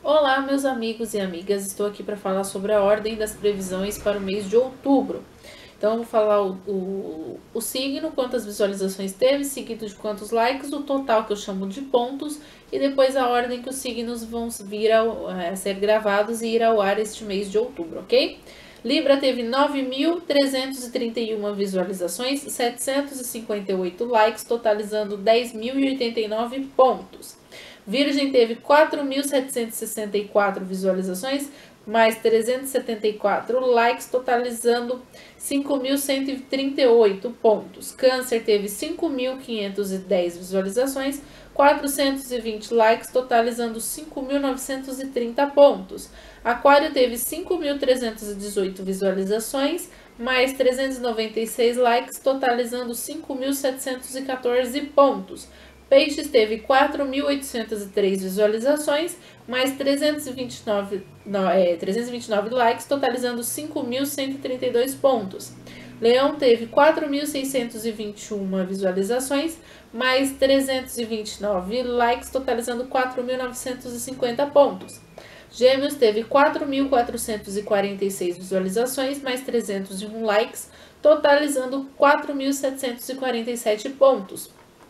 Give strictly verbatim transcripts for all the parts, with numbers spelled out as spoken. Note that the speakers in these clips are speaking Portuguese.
Olá, meus amigos e amigas, estou aqui para falar sobre a ordem das previsões para o mês de outubro. Então, eu vou falar o, o, o signo, quantas visualizações teve, seguido de quantos likes, o total que eu chamo de pontos, e depois a ordem que os signos vão vir ao, a ser gravados e ir ao ar este mês de outubro, ok? Libra teve nove mil trezentas e trinta e uma visualizações, setecentos e cinquenta e oito likes, totalizando dez mil e oitenta e nove pontos. Virgem teve quatro mil setecentas e sessenta e quatro visualizações, mais trezentos e setenta e quatro likes, totalizando cinco mil cento e trinta e oito pontos. Câncer teve cinco mil quinhentas e dez visualizações, quatrocentos e vinte likes, totalizando cinco mil novecentos e trinta pontos. Aquário teve cinco mil trezentas e dezoito visualizações, mais trezentos e noventa e seis likes, totalizando cinco mil setecentos e quatorze pontos. Peixes teve quatro mil oitocentas e três visualizações, mais trezentos e vinte e nove, não, é, trezentos e vinte e nove likes, totalizando cinco mil cento e trinta e dois pontos. Leão teve quatro mil seiscentas e vinte e uma visualizações, mais trezentos e vinte e nove likes, totalizando quatro mil novecentos e cinquenta pontos. Gêmeos teve quatro mil quatrocentas e quarenta e seis visualizações, mais trezentos e um likes, totalizando quatro mil setecentos e quarenta e sete pontos.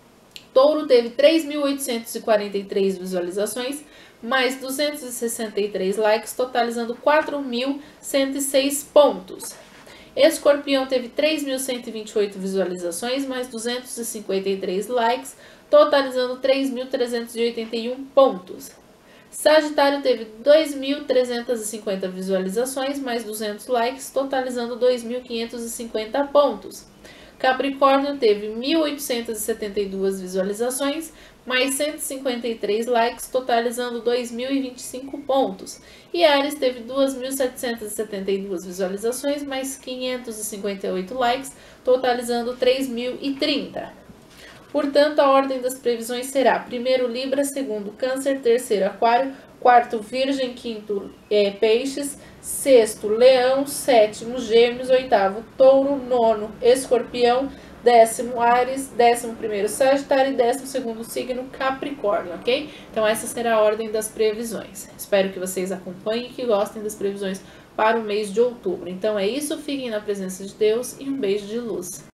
Touro teve três mil oitocentas e quarenta e três visualizações, mais duzentos e sessenta e três likes, totalizando quatro mil cento e seis pontos. Escorpião teve três mil cento e vinte e oito visualizações, mais duzentos e cinquenta e três likes, totalizando três mil trezentos e oitenta e um pontos. Sagitário teve dois mil trezentas e cinquenta visualizações, mais duzentos likes, totalizando dois mil quinhentos e cinquenta pontos. Capricórnio teve mil oitocentas e setenta e duas visualizações, mais cento e cinquenta e três likes, totalizando dois mil e vinte e cinco pontos. E Áries teve duas mil setecentas e setenta e duas visualizações, mais quinhentos e cinquenta e oito likes, totalizando três mil e trinta. Portanto, a ordem das previsões será: primeiro Libra, segundo Câncer, terceiro Aquário, quarto Virgem, quinto é, Peixes, sexto Leão, sétimo Gêmeos, oitavo Touro, nono Escorpião, décimo Áries, décimo primeiro Sagitário e décimo segundo signo Capricórnio, ok? Então essa será a ordem das previsões. Espero que vocês acompanhem e que gostem das previsões para o mês de outubro. Então é isso, fiquem na presença de Deus e um beijo de luz.